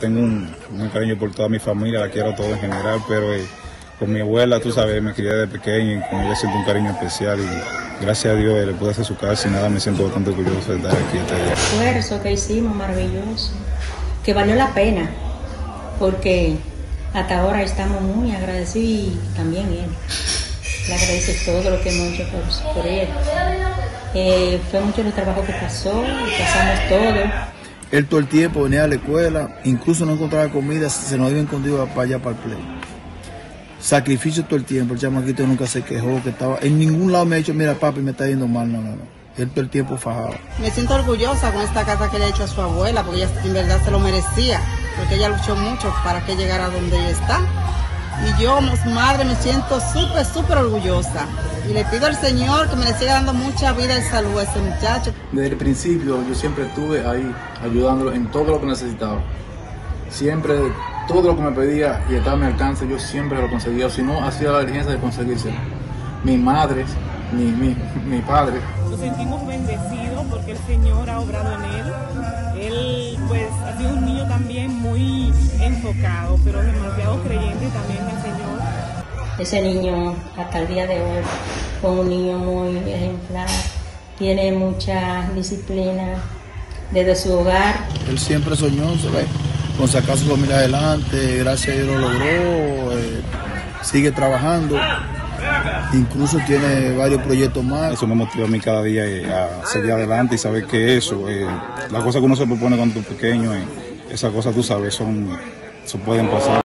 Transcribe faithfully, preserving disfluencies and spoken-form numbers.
tengo un, un cariño por toda mi familia, la quiero todo en general, pero eh, con mi abuela, tú sabes, me crié desde pequeño y con ella siento un cariño especial y gracias a Dios eh, le pude hacer su casa y nada, me siento bastante orgulloso de estar aquí este día. El esfuerzo que hicimos, maravilloso, que valió la pena, porque hasta ahora estamos muy agradecidos y también él. Le agradece todo lo que hemos hecho por, por él. Eh, fue mucho el trabajo que pasó, pasamos todo. Él todo el tiempo venía a la escuela, incluso no encontraba comida, se nos iba escondido para allá, para el play. Sacrificio todo el tiempo, el chamaquito nunca se quejó, que estaba, en ningún lado me ha dicho, mira papi, me está yendo mal, no, no, no. Él todo el tiempo fajado. Me siento orgullosa con esta casa que le ha hecho a su abuela, porque ella en verdad se lo merecía, porque ella luchó mucho para que llegara donde ella está. Y yo, madre, me siento súper, súper orgullosa. Y le pido al Señor que me le siga dando mucha vida y salud a ese muchacho. Desde el principio yo siempre estuve ahí ayudándolo en todo lo que necesitaba. Siempre, todo lo que me pedía y estaba a mi alcance, yo siempre lo conseguía. O si no, hacía la diligencia de conseguírselo. Mi madre, mi, mi, mi padre. Nos sentimos bendecidos porque el Señor ha obrado en él. Él pues ha sido un niño también muy enfocado, pero demasiado creyente también del Señor. Ese niño hasta el día de hoy fue un niño muy ejemplar, tiene mucha disciplina desde su hogar. Él siempre soñó, ¿sabes?, con sacar su familia adelante, gracias a Dios lo logró, eh, sigue trabajando. Incluso tiene varios proyectos más. Eso me motiva a mí cada día eh, a seguir adelante y saber que eso, eh, las cosas que uno se propone cuando es pequeño, eh, esas cosas tú sabes, son, se pueden pasar.